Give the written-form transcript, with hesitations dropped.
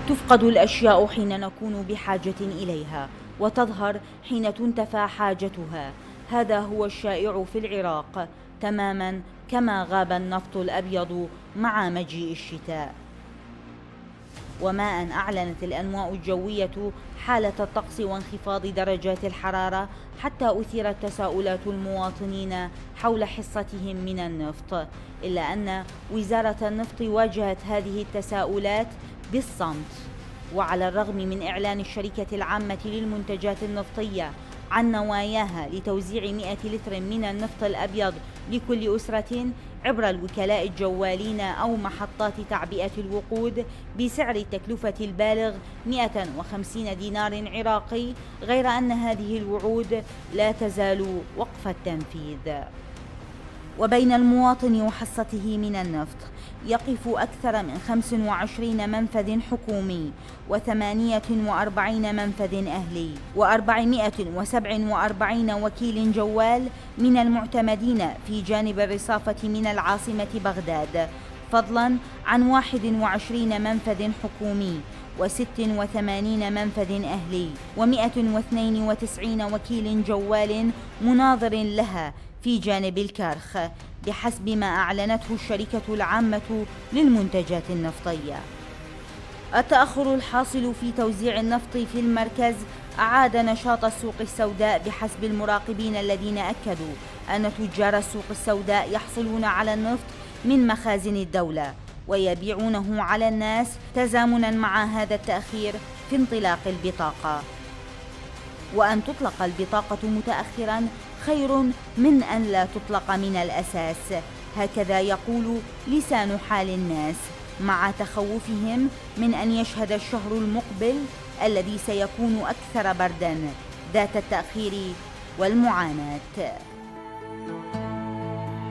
تفقد الأشياء حين نكون بحاجة إليها، وتظهر حين تنتفى حاجتها. هذا هو الشائع في العراق، تماما كما غاب النفط الأبيض مع مجيء الشتاء. وما أن أعلنت الأنواء الجوية حالة الطقس وانخفاض درجات الحرارة، حتى أثيرت تساؤلات المواطنين حول حصتهم من النفط، إلا أن وزارة النفط واجهت هذه التساؤلات بالصمت. وعلى الرغم من إعلان الشركة العامة للمنتجات النفطية عن نواياها لتوزيع 100 لتر من النفط الأبيض لكل أسرة عبر الوكلاء الجوالين أو محطات تعبئة الوقود بسعر التكلفة البالغ 150 دينار عراقي، غير أن هذه الوعود لا تزال وقف التنفيذ. وبين المواطن وحصته من النفط يقف أكثر من 25 منفذ حكومي و48 منفذ أهلي و447 وكيل جوال من المعتمدين في جانب الرصافة من العاصمة بغداد، فضلا عن 21 منفذ حكومي و86 منفذ أهلي و192 وكيل جوال مناظر لها في جانب الكرخ، بحسب ما أعلنته الشركة العامة للمنتجات النفطية. التأخر الحاصل في توزيع النفط في المركز أعاد نشاط السوق السوداء بحسب المراقبين، الذين أكدوا أن تجار السوق السوداء يحصلون على النفط من مخازن الدولة ويبيعونه على الناس، تزامنا مع هذا التأخير في انطلاق البطاقة. وأن تطلق البطاقة متأخرا خير من أن لا تطلق من الأساس، هكذا يقول لسان حال الناس، مع تخوفهم من أن يشهد الشهر المقبل الذي سيكون أكثر بردا ذات التأخير والمعاناة.